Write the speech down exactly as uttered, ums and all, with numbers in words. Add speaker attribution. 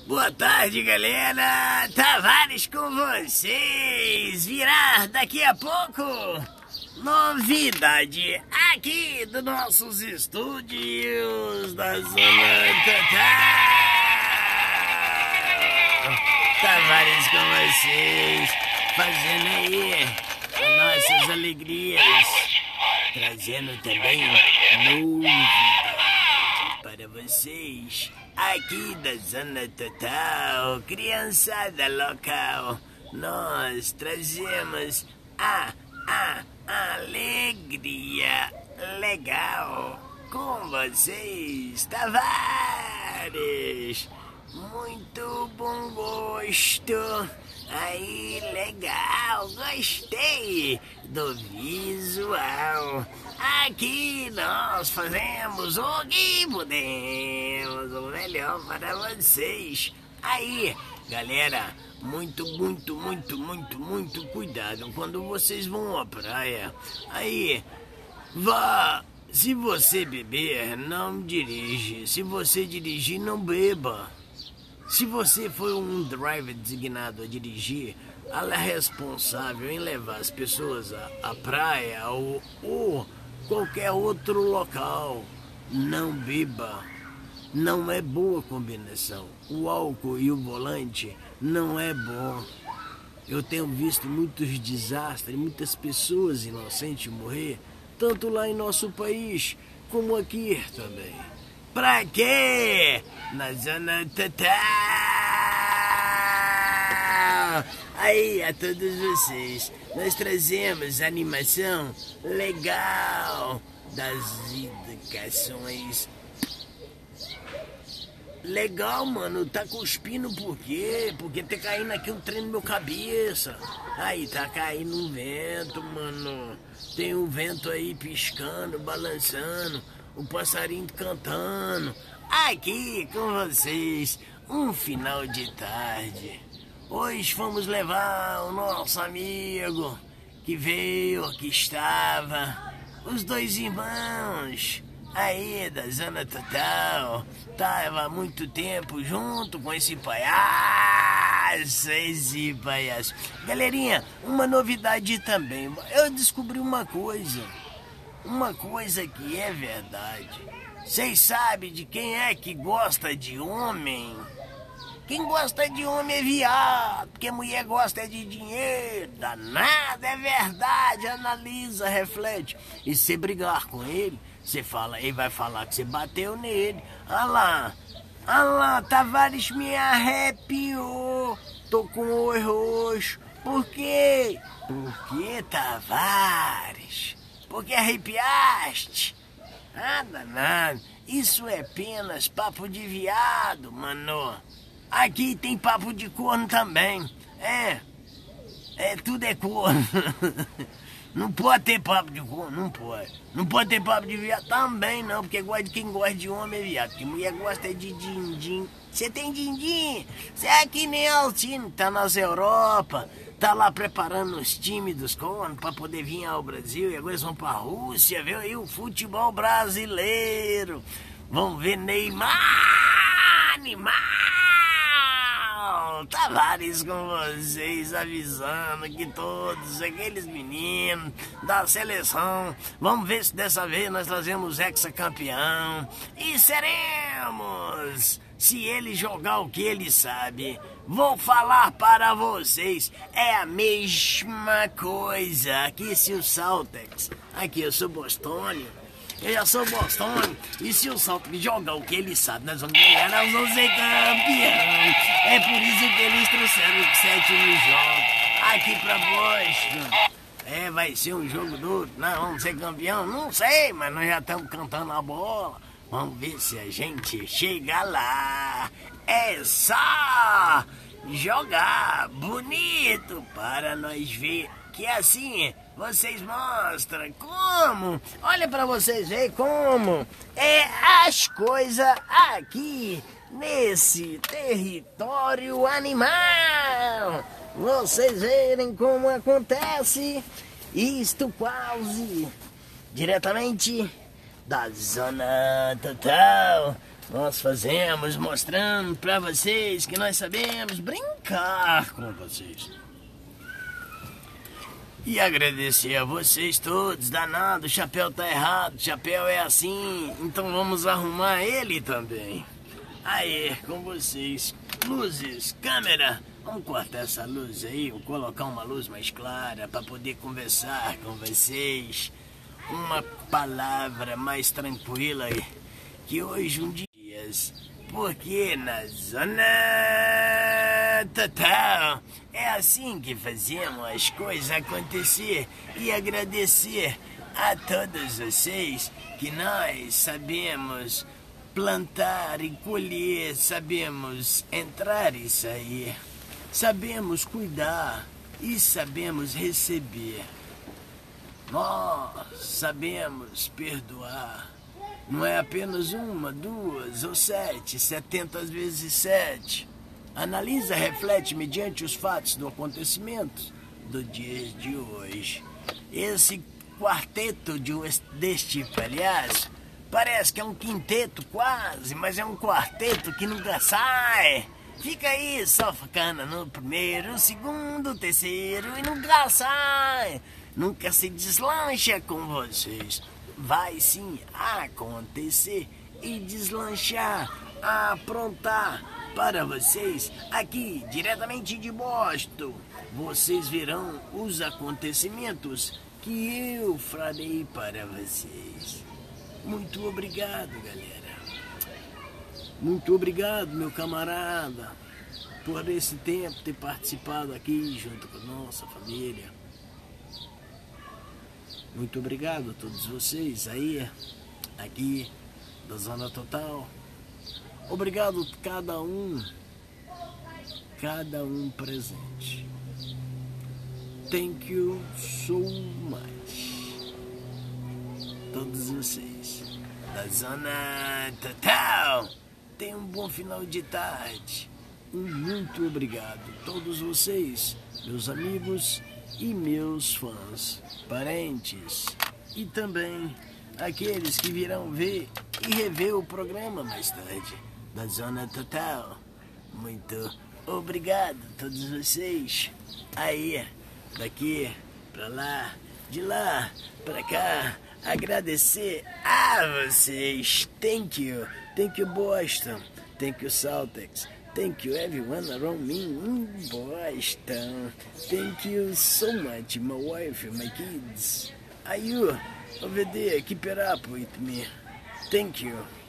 Speaker 1: Boa tarde, galera! Tavares com vocês! Virá daqui a pouco novidade aqui dos nossos estúdios da Zona Total! Tavares com vocês, fazendo aí as nossas alegrias, trazendo também novidade para vocês. Aqui da Zona Total, criançada local, nós trazemos a, a alegria legal com vocês, Tavares. Muito bom gosto. Aí, legal, gostei do visual. Aqui nós fazemos o que podemos, o melhor para vocês. Aí, galera, muito, muito, muito, muito, muito cuidado quando vocês vão à praia. Aí, vá. Se você beber, não dirige. Se você dirigir, não beba. Se você for um driver designado a dirigir, ela é responsável em levar as pessoas à, à praia ou, ou qualquer outro local. Não beba. Não é boa combinação. O álcool e o volante não é bom. Eu tenho visto muitos desastres, muitas pessoas inocentes morrer, tanto lá em nosso país como aqui também. Pra quê? Na Zona Total! Aí, a todos vocês, nós trazemos animação legal das educações. Legal, mano, tá cuspindo por quê? Porque tá caindo aqui um trem no meu cabeça. Aí, tá caindo um vento, mano. Tem um vento aí piscando, balançando. Um passarinho cantando. Aqui com vocês, um final de tarde. Hoje fomos levar o nosso amigo que veio, que estava, os dois irmãos aí da Zona Total. Tava há muito tempo junto com esse palhaço, esse palhaço. Galerinha, uma novidade também. Eu descobri uma coisa. Uma coisa que é verdade. Vocês sabem de quem é que gosta de homem? Quem gosta de homem é viado, porque mulher gosta de dinheiro. Danada, é verdade. Analisa, reflete. E se você brigar com ele, você fala, ele vai falar que você bateu nele. Ah lá, ah lá, Tavares me arrepiou. Tô com o olho roxo. Por quê? Por que, Tavares? Porque arrepiaste? Ah, danado. Isso é apenas papo de viado, mano. Aqui tem papo de corno também. É. É, tudo é corno. Não pode ter papo de corno, não pode. Não pode ter papo de viado também, não. Porque quem gosta de homem é viado. Porque mulher gosta de din-din. Você tem din-din? Você é que nem Altino, tá nas Europa. Tá lá preparando os times dos cornos pra poder vir ao Brasil. E agora eles vão pra Rússia, viu aí o futebol brasileiro. Vão ver Neymar, Neymar. Tavares com vocês, avisando que todos aqueles meninos da seleção, vamos ver se dessa vez nós trazemos hexacampeão. E seremos, se ele jogar o que ele sabe. Vou falar para vocês, é a mesma coisa. Aqui se o Celtics, aqui eu sou bostônio, eu já sou bostônio, e se o Celtics jogar o que ele sabe, nós vamos ganhar, nós vamos ser campeão. É por isso que eles trouxeram os sétimos jogos aqui pra Boston. É, vai ser um jogo duro, nós vamos ser campeão, não sei, mas nós já estamos cantando a bola. Vamos ver se a gente chega lá. É só jogar bonito para nós ver que assim vocês mostram como. Olha para vocês verem como é as coisas aqui nesse território animal. Vocês verem como acontece isto quase diretamente da Zona Total. nós fazemos, mostrando pra vocês que nós sabemos brincar com vocês. E agradecer a vocês todos, danado, o chapéu tá errado, o chapéu é assim, então vamos arrumar ele também. Aí, com vocês, luzes, câmera, vamos cortar essa luz aí, vou colocar uma luz mais clara para poder conversar com vocês. Uma palavra mais tranquila que hoje um dia, porque na Zona Total é assim que fazemos as coisas acontecer e agradecer a todos vocês que nós sabemos plantar e colher, sabemos entrar e sair, sabemos cuidar e sabemos receber. Nós sabemos perdoar. Não é apenas uma, duas ou sete, setenta vezes sete. Analisa, reflete mediante os fatos do acontecimento do dia de hoje. Esse quarteto de, deste tipo, aliás, parece que é um quinteto quase, mas é um quarteto que nunca sai. Fica aí só ficando no primeiro, no segundo, terceiro e nunca sai. Nunca se deslancha com vocês. Vai sim acontecer e deslanchar, aprontar para vocês aqui diretamente de Boston. Vocês verão os acontecimentos que eu farei para vocês. Muito obrigado, galera. Muito obrigado, meu camarada, por esse tempo ter participado aqui junto com a nossa família. Muito obrigado a todos vocês aí, aqui da Zona Total. Obrigado a cada um, cada um presente. Thank you so much. Todos vocês da Zona Total. Tenham um bom final de tarde. Um muito obrigado a todos vocês, meus amigos e meus fãs, parentes e também aqueles que virão ver e rever o programa mais tarde da Zona Total. Muito obrigado a todos vocês. Aí, daqui pra lá, de lá pra cá, agradecer a vocês. Thank you, thank you Boston, thank you Celtics. Thank you everyone around me in Boston. Thank you so much, my wife and my kids. Are you over there? Keep it up with me. Thank you.